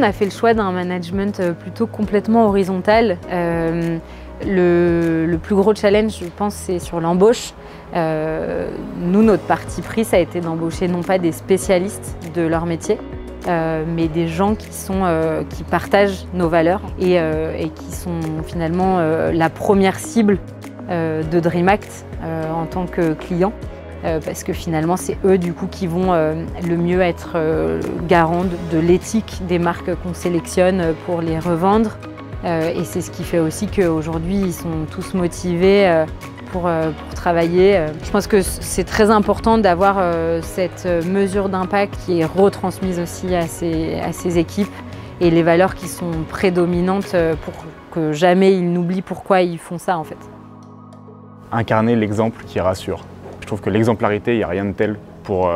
a fait le choix d'un management plutôt complètement horizontal. Le plus gros challenge, je pense, c'est sur l'embauche. Nous, notre parti pris, ça a été d'embaucher non pas des spécialistes de leur métier, mais des gens qui partagent nos valeurs et qui sont finalement la première cible de DreamAct en tant que client. Parce que finalement, c'est eux du coup qui vont le mieux être garants de l'éthique des marques qu'on sélectionne pour les revendre. Et c'est ce qui fait aussi qu'aujourd'hui, ils sont tous motivés pour travailler. Je pense que c'est très important d'avoir cette mesure d'impact qui est retransmise aussi à ces équipes et les valeurs qui sont prédominantes pour que jamais ils n'oublient pourquoi ils font ça en fait. Incarner l'exemple qui rassure. Je trouve que l'exemplarité, il n'y a rien de tel pour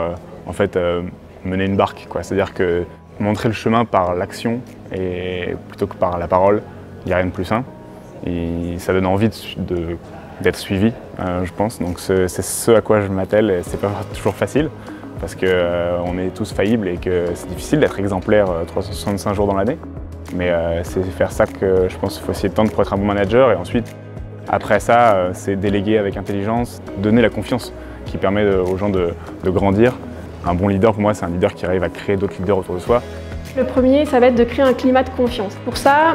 mener une barque. C'est-à-dire que montrer le chemin par l'action et plutôt que par la parole, il n'y a rien de plus sain. Et ça donne envie d'être suivi, je pense. Donc c'est ce à quoi je m'attelle et c'est pas toujours facile parce qu'on est tous faillibles et que c'est difficile d'être exemplaire 365 jours dans l'année. Mais c'est faire ça que je pense qu'il faut essayer de tendre pour être un bon manager et ensuite après ça, c'est déléguer avec intelligence, donner la confiance qui permet aux gens de grandir. Un bon leader, pour moi, c'est un leader qui arrive à créer d'autres leaders autour de soi. Le premier, ça va être de créer un climat de confiance. Pour ça,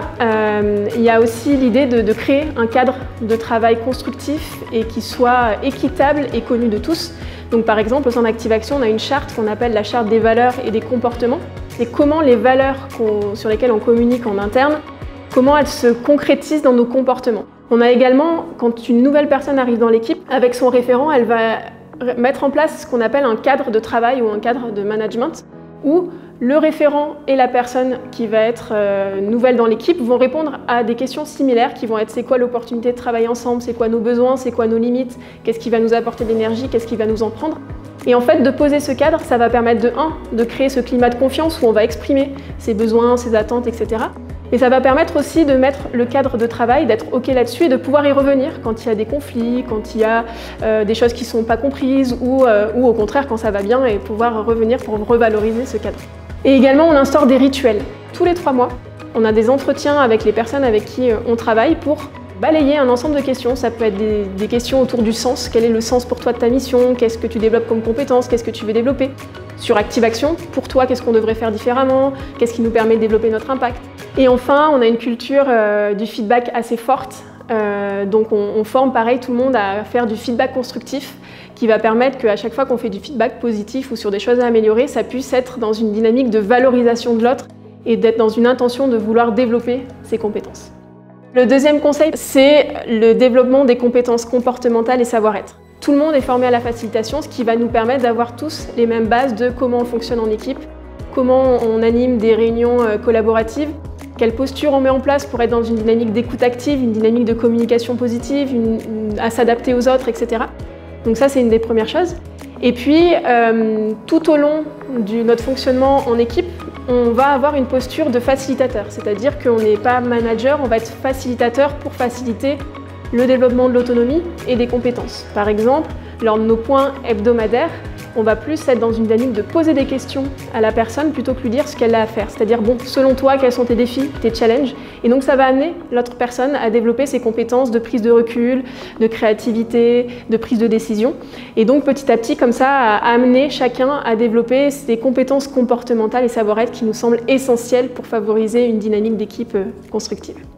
il y a aussi l'idée de créer un cadre de travail constructif et qui soit équitable et connu de tous. Donc par exemple, au sein d'Active Action, on a une charte qu'on appelle la charte des valeurs et des comportements. C'est comment les valeurs sur lesquelles on communique en interne, comment elles se concrétisent dans nos comportements. On a également, quand une nouvelle personne arrive dans l'équipe, avec son référent, elle va mettre en place ce qu'on appelle un cadre de travail ou un cadre de management, où le référent et la personne qui va être nouvelle dans l'équipe vont répondre à des questions similaires qui vont être c'est quoi l'opportunité de travailler ensemble, c'est quoi nos besoins, c'est quoi nos limites, qu'est-ce qui va nous apporter de l'énergie, qu'est-ce qui va nous en prendre. Et en fait, de poser ce cadre, ça va permettre de créer ce climat de confiance où on va exprimer ses besoins, ses attentes, etc. Et ça va permettre aussi de mettre le cadre de travail, d'être OK là-dessus et de pouvoir y revenir quand il y a des conflits, quand il y a des choses qui ne sont pas comprises ou au contraire quand ça va bien et pouvoir revenir pour revaloriser ce cadre. Et également, on instaure des rituels. Tous les 3 mois, on a des entretiens avec les personnes avec qui on travaille pour balayer un ensemble de questions. Ça peut être des questions autour du sens. Quel est le sens pour toi de ta mission? Qu'est-ce que tu développes comme compétences? Qu'est-ce que tu veux développer? Sur Active Action, pour toi, qu'est-ce qu'on devrait faire différemment? Qu'est-ce qui nous permet de développer notre impact? Et enfin, on a une culture du feedback assez forte. Donc on forme pareil tout le monde à faire du feedback constructif qui va permettre qu'à chaque fois qu'on fait du feedback positif ou sur des choses à améliorer, ça puisse être dans une dynamique de valorisation de l'autre et d'être dans une intention de vouloir développer ses compétences. Le deuxième conseil, c'est le développement des compétences comportementales et savoir-être. Tout le monde est formé à la facilitation, ce qui va nous permettre d'avoir tous les mêmes bases de comment on fonctionne en équipe, comment on anime des réunions collaboratives, quelle posture on met en place pour être dans une dynamique d'écoute active, une dynamique de communication positive, à s'adapter aux autres, etc. Donc ça, c'est une des premières choses. Et puis, tout au long de notre fonctionnement en équipe, on va avoir une posture de facilitateur. C'est-à-dire qu'on n'est pas manager, on va être facilitateur pour faciliter le développement de l'autonomie et des compétences. Par exemple, lors de nos points hebdomadaires, on va plus être dans une dynamique de poser des questions à la personne plutôt que lui dire ce qu'elle a à faire. C'est-à-dire, bon, selon toi, quels sont tes défis, tes challenges? Et donc, ça va amener l'autre personne à développer ses compétences de prise de recul, de créativité, de prise de décision. Et donc, petit à petit, comme ça, à amener chacun à développer ses compétences comportementales et savoir-être qui nous semblent essentielles pour favoriser une dynamique d'équipe constructive.